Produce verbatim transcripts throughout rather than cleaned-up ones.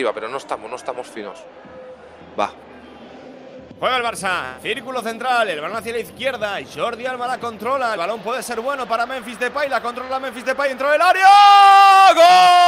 arriba, pero no estamos, no estamos finos. Va. Juega el Barça, círculo central, el balón hacia la izquierda, Jordi Alba la controla, el balón puede ser bueno para Memphis Depay, la controla Memphis Depay, entró el área, ¡gol!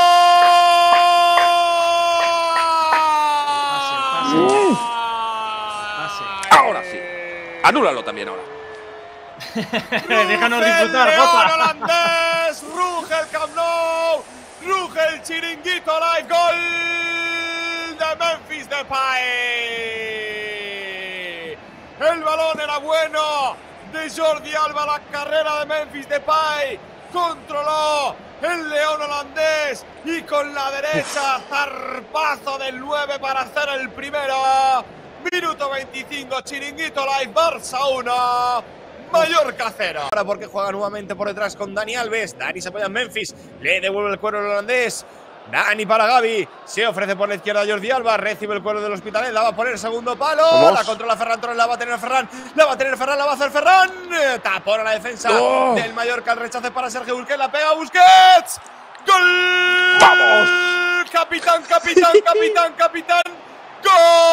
Pase, pase, pase. Ahora sí, anúlalo también ahora. Déjanos disfrutar, León Jota. holandés, ruge el Camp Nou, ruge el chiringuito live, gol de Memphis Depay. El balón era bueno de Jordi Alba, la carrera de Memphis Depay, controló el León holandés y con la derecha, zarpazo del nueve para hacer el primero. Minuto veinticinco, chiringuito live, Barça uno, Mallorca cero. Ahora porque juega nuevamente por detrás con Dani Alves, Dani se apoya en Memphis, le devuelve el cuero al holandés. Dani para Gavi, se ofrece por la izquierda Jordi Alba, recibe el cuero del Hospitalet, la va a poner segundo palo, Vamos. la controla Ferran Torres, la va a tener Ferran, la va a tener Ferran, la va a hacer Ferran, tapón a la defensa ¡Oh! del Mallorca, el rechace para Sergio Busquets, la pega Busquets, ¡gol! ¡Vamos! Capitán, capitán, capitán, capitán, ¡gol!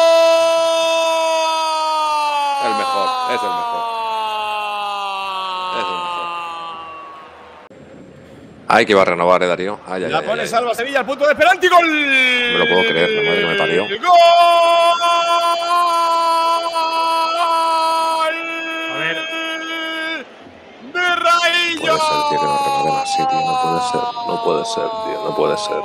El mejor, es el mejor. Es el mejor. Ay, que iba a renovar, eh, Darío. Ay, ay, La ay, pone ay, Salva Sevilla, al punto de penalti, gol. No me lo puedo creer, la madre que me parió. ¡Gol! A ver. De Raillo. No puede ser, tío, que nos renueven así, tío. No puede ser, no puede ser, tío. No puede ser.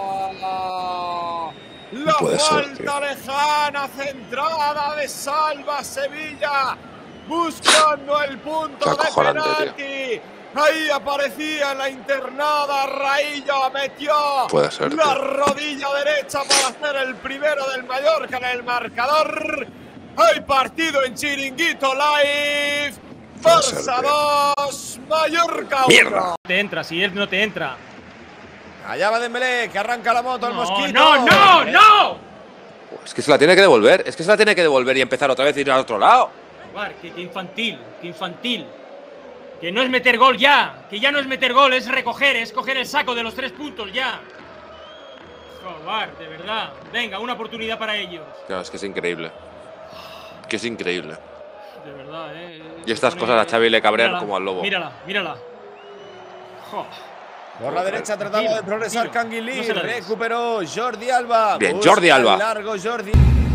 La puede ser, falta lejana, centrada de Salva Sevilla, buscando el punto Qué de acojonante, penalti. Ahí aparecía en la internada, Raillo metió Puede ser, la tío. rodilla derecha para hacer el primero del Mallorca en el marcador. Hay partido en Chiringuito Live. Puede ser, Barça tío. dos, Mallorca uno. ¡Mierda! Te entra, si él no te entra. Allá va Dembélé, que arranca la moto, el No, mosquito. no, no, no. Es que se la tiene que devolver, es que se la tiene que devolver y empezar otra vez y ir al otro lado. Joder, que, que infantil, que infantil. Que no es meter gol ya, que ya no es meter gol, es recoger, es coger el saco de los tres puntos ya. Joder, de verdad. Venga, una oportunidad para ellos. Claro, es que es increíble. Que es increíble. De verdad, eh. Y estas Se cosas a Xavi le cabrean mírala, como al lobo. Mírala, mírala. Jo. Por la derecha tratando de progresar Tranquilo, Canguilí, no se la des. recuperó Jordi Alba. Bien, Busca Jordi Alba. el largo Jordi.